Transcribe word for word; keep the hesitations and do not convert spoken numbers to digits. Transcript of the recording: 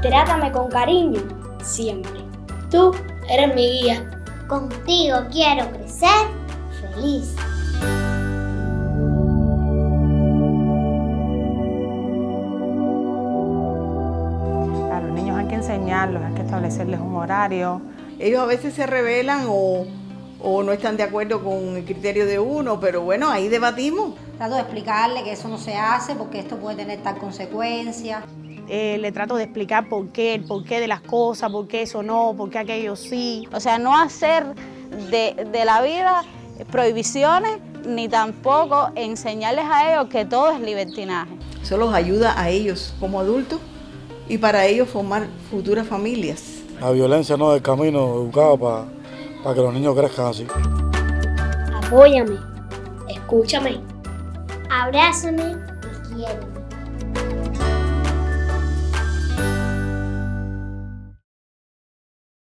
Trátame con cariño siempre. Tú eres mi guía. Contigo quiero crecer feliz. A los niños hay que enseñarlos, hay que establecerles un horario. Ellos a veces se rebelan o, o no están de acuerdo con el criterio de uno, pero bueno, ahí debatimos. Trato de explicarle que eso no se hace porque esto puede tener tal consecuencia. Eh, le trato de explicar por qué, el porqué de las cosas, por qué eso no, por qué aquello sí. O sea, no hacer de, de la vida prohibiciones, ni tampoco enseñarles a ellos que todo es libertinaje. Eso los ayuda a ellos como adultos y para ellos formar futuras familias. La violencia no es el camino educado para, para que los niños crezcan así. Apóyame, escúchame, abrázame y quiero.